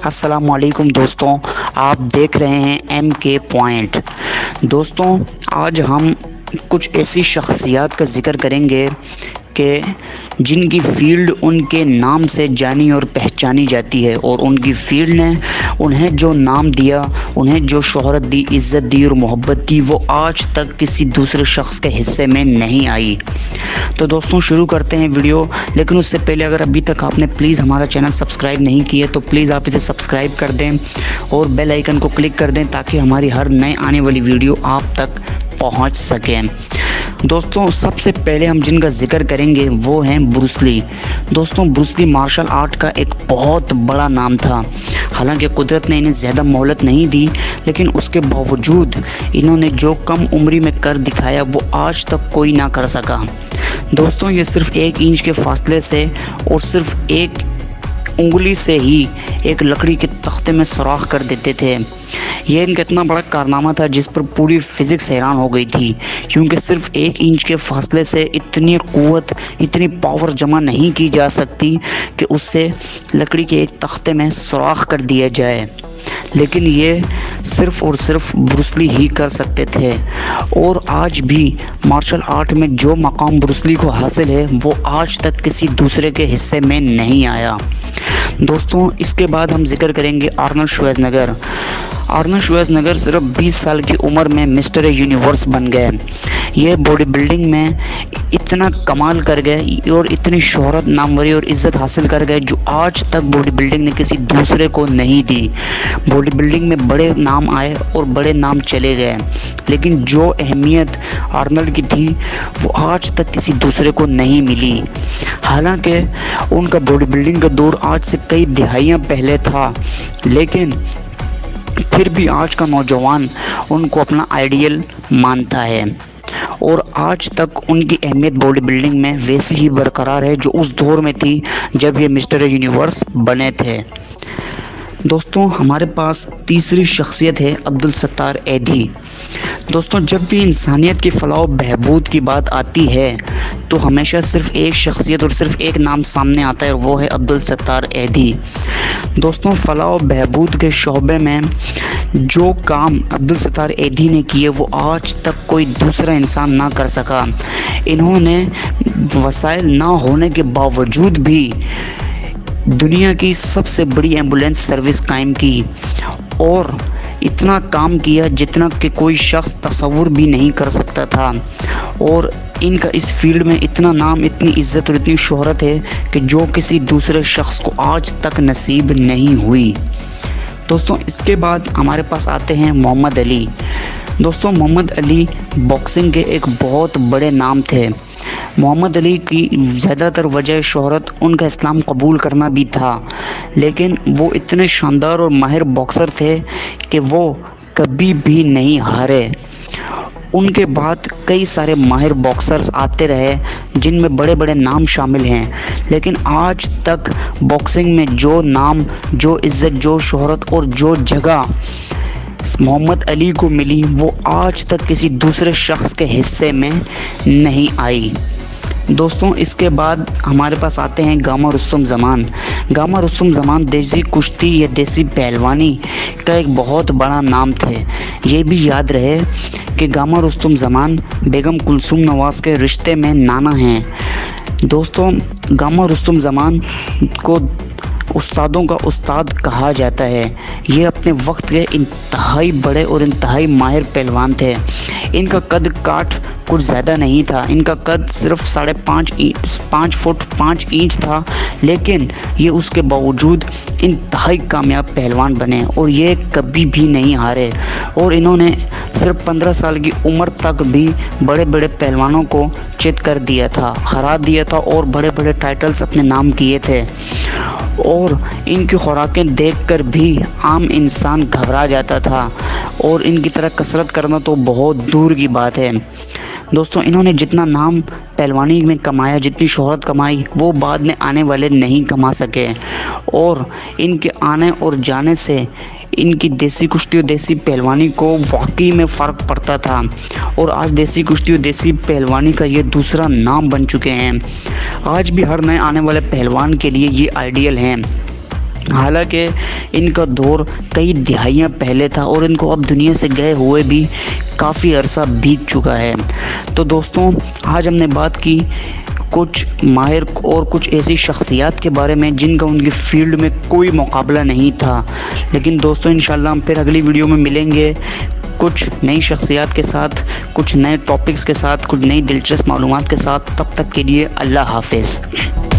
अस्सलामुअलैकुम दोस्तों, आप देख रहे हैं MK पॉइंट। दोस्तों, आज हम कुछ ऐसी शख्सियत का ज़िक्र करेंगे कि जिनकी फील्ड उनके नाम से जानी और पहचानी जाती है और उनकी फील्ड ने उन्हें जो नाम दिया, उन्हें जो शोहरत दी, इज़्ज़त दी और मोहब्बत की, वो आज तक किसी दूसरे शख्स के हिस्से में नहीं आई। तो दोस्तों, शुरू करते हैं वीडियो। लेकिन उससे पहले अगर अभी तक आपने प्लीज़ हमारा चैनल सब्सक्राइब नहीं किया तो प्लीज़ आप इसे सब्सक्राइब कर दें और बेल आइकन को क्लिक कर दें ताकि हमारी हर नए आने वाली वीडियो आप तक पहुंच सकें। दोस्तों, सबसे पहले हम जिनका जिक्र करेंगे वो हैं ब्रूस ली। दोस्तों, ब्रूस ली मार्शल आर्ट का एक बहुत बड़ा नाम था। हालांकि कुदरत ने इन्हें ज़्यादा मोहलत नहीं दी, लेकिन उसके बावजूद इन्होंने जो कम उम्री में कर दिखाया वो आज तक कोई ना कर सका। दोस्तों, ये सिर्फ 1 इंच के फासले से और सिर्फ 1 उंगली से ही एक लकड़ी के तख्ते में सुराख कर देते थे। ये इनका इतना बड़ा कारनामा था जिस पर पूरी फिज़िक्स हैरान हो गई थी, क्योंकि सिर्फ 1 इंच के फासले से इतनी क़ुव्वत, इतनी पावर जमा नहीं की जा सकती कि उससे लकड़ी के एक तख्ते में सुराख कर दिया जाए। लेकिन ये सिर्फ और सिर्फ ब्रूस ली ही कर सकते थे और आज भी मार्शल आर्ट में जो मकाम ब्रूस ली को हासिल है वो आज तक किसी दूसरे के हिस्से में नहीं आया। दोस्तों, इसके बाद हम जिक्र करेंगे आर्नल्ड श्वार्ज़नेगर। आर्नल्ड श्वार्ज़नेगर सिर्फ 20 साल की उम्र में मिस्टर यूनिवर्स बन गए। ये बॉडी बिल्डिंग में इतना कमाल कर गए और इतनी शोहरत, नामवरी और इज़्ज़त हासिल कर गए जो आज तक बॉडी बिल्डिंग ने किसी दूसरे को नहीं दी। बॉडी बिल्डिंग में बड़े नाम आए और बड़े नाम चले गए, लेकिन जो अहमियत आर्नल्ड की थी वो आज तक किसी दूसरे को नहीं मिली। हालांकि उनका बॉडी बिल्डिंग का दौर आज से कई दहाइयाँ पहले था, लेकिन फिर भी आज का नौजवान उनको अपना आइडियल मानता है और आज तक उनकी अहमियत बॉडी बिल्डिंग में वैसी ही बरकरार है जो उस दौर में थी जब ये मिस्टर यूनिवर्स बने थे। दोस्तों, हमारे पास तीसरी शख्सियत है अब्दुल सत्तार ऐधी। दोस्तों, जब भी इंसानियत की फलाह बहबूद की बात आती है तो हमेशा सिर्फ एक शख्सियत और सिर्फ एक नाम सामने आता है और वो है अब्दुल सत्तार ऐधी। दोस्तों, फलाह बहबूद के शोबे में जो काम अब्दुल सत्तार ऐधी ने किए वो आज तक कोई दूसरा इंसान ना कर सका। इन्होंने वसाइल ना होने के बावजूद भी दुनिया की सबसे बड़ी एम्बुलेंस सर्विस कायम की और इतना काम किया जितना कि कोई शख्स तसव्वुर भी नहीं कर सकता था। और इनका इस फील्ड में इतना नाम, इतनी इज़्ज़त और इतनी शोहरत है कि जो किसी दूसरे शख्स को आज तक नसीब नहीं हुई। दोस्तों, इसके बाद हमारे पास आते हैं मोहम्मद अली। दोस्तों, मोहम्मद अली बॉक्सिंग के एक बहुत बड़े नाम थे। मोहम्मद अली की ज़्यादातर वजह शोहरत उनका इस्लाम कबूल करना भी था, लेकिन वो इतने शानदार और माहिर बॉक्सर थे कि वो कभी भी नहीं हारे। उनके बाद कई सारे माहिर बॉक्सर्स आते रहे जिनमें बड़े बड़े नाम शामिल हैं, लेकिन आज तक बॉक्सिंग में जो नाम, जो इज़्ज़त, जो शोहरत और जो जगह मोहम्मद अली को मिली वो आज तक किसी दूसरे शख्स के हिस्से में नहीं आई। दोस्तों, इसके बाद हमारे पास आते हैं गामा रुस्तम ज़मान। गामा रुस्तम ज़मान देसी कुश्ती या देसी पहलवानी का एक बहुत बड़ा नाम थे। ये भी याद रहे कि गामा रुस्तम ज़मान बेगम कुलसूम नवाज़ के रिश्ते में नाना हैं। दोस्तों, गामा रुस्तम ज़मान को उस्तादों का उस्ताद कहा जाता है। ये अपने वक्त के इंतहाई बड़े और इंतहाई माहिर पहलवान थे। इनका कद काठ कुछ ज़्यादा नहीं था, इनका कद सिर्फ 5.5 फुट 5 इंच था, लेकिन ये उसके बावजूद इंतहाई कामयाब पहलवान बने और ये कभी भी नहीं हारे। और इन्होंने सिर्फ 15 साल की उम्र तक भी बड़े बड़े पहलवानों को चित कर दिया था, हरा दिया था और बड़े बड़े टाइटल्स अपने नाम किए थे। और इनकी खुराकें देखकर भी आम इंसान घबरा जाता था और इनकी तरह कसरत करना तो बहुत दूर की बात है। दोस्तों, इन्होंने जितना नाम पहलवानी में कमाया, जितनी शोहरत कमाई, वो बाद में आने वाले नहीं कमा सके और इनके आने और जाने से इनकी देसी कुश्ती और देसी पहलवानी को वाकई में फ़र्क पड़ता था और आज देसी कुश्ती और देसी पहलवानी का ये दूसरा नाम बन चुके हैं। आज भी हर नए आने वाले पहलवान के लिए ये आइडियल हैं। हालांकि इनका दौर कई दिहाइयाँ पहले था और इनको अब दुनिया से गए हुए भी काफ़ी अरसा बीत चुका है। तो दोस्तों, आज हमने बात की कुछ माहिर और कुछ ऐसी शख्सियत के बारे में जिनका उनकी फील्ड में कोई मुकाबला नहीं था। लेकिन दोस्तों, इंशाल्लाह हम फिर अगली वीडियो में मिलेंगे कुछ नई शख्सियत के साथ, कुछ नए टॉपिक्स के साथ, कुछ नई दिलचस्प मालूमात के साथ। तब तक के लिए अल्लाह हाफ़िज़।